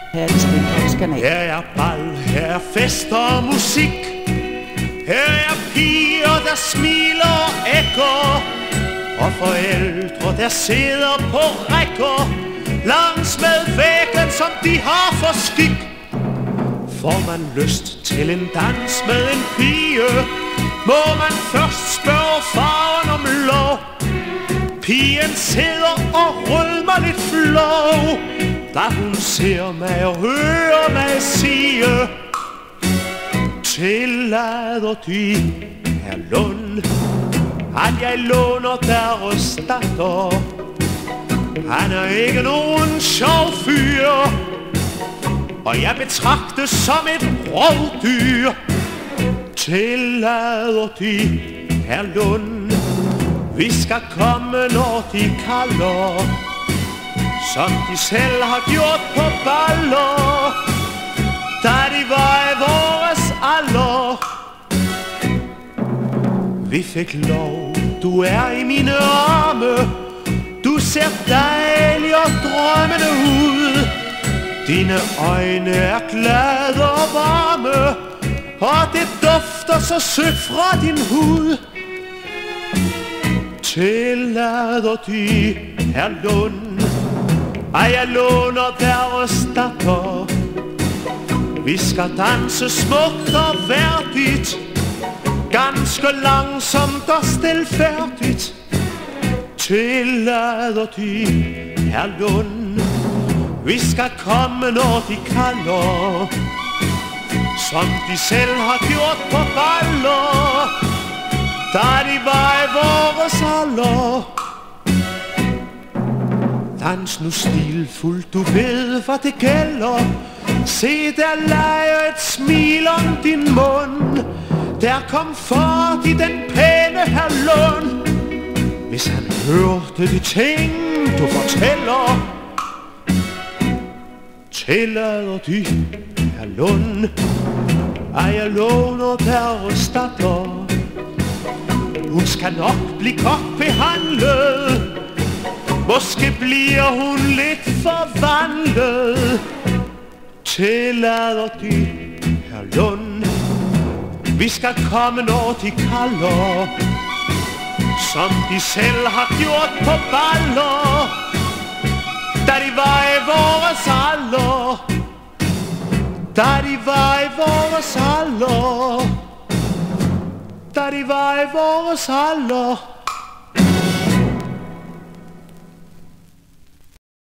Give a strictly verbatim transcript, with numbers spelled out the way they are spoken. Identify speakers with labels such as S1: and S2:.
S1: Her er det Stenholms kanal.
S2: Her er bal, her er fest og musik. Her er piger, der smiler og ækker, og forældre, der sidder på rækker langs med væggen, som de har for skik. Får man lyst til en dans med en pige, må man først spørge faren om lov. Pigen sidder og rødmer lidt flov, da hun ser mig og hører mig sige: tillader de, herr Lund, at jeg låner deres datter? Han er ikke nogen sjov fyr, og jeg betragtes som et rovdyr. Tillader de, herr Lund, vi skal komme, når de kalder, som de selv har gjort på baller, da de var i vores alder. Vi fik lov, du er i mine arme, du ser dejlig og drømmende ud. Dine øjne er glade og varme, og det dufter så sødt fra din hud. Tillader de, herr Lund, at jeg låner deres datter? Vi skal danse smukt og værdigt, ganske langsomt og stilfærdigt. Tillader de, herr Lund, vi skal komme, når de kalder, som de selv har gjort på baller, da de var i vores alder. Dans nu stilfuldt, du ved, hvad det gælder. Se, der leger et smil om din mund. Der kom fart i den pæne herr Lund. Hvis han hørte de ting, du fortæller. Tillader de, herr Lund, at jeg låner deres datter? Hun skal nok blive godt behandlet, måske bliver hun lidt forvandlet. Tillader de, herr Lund, vi skal komme, når de kalder, som de selv har gjort på baller, da de var i vores alder. Da de var i vores alder. Da de var i vores alder.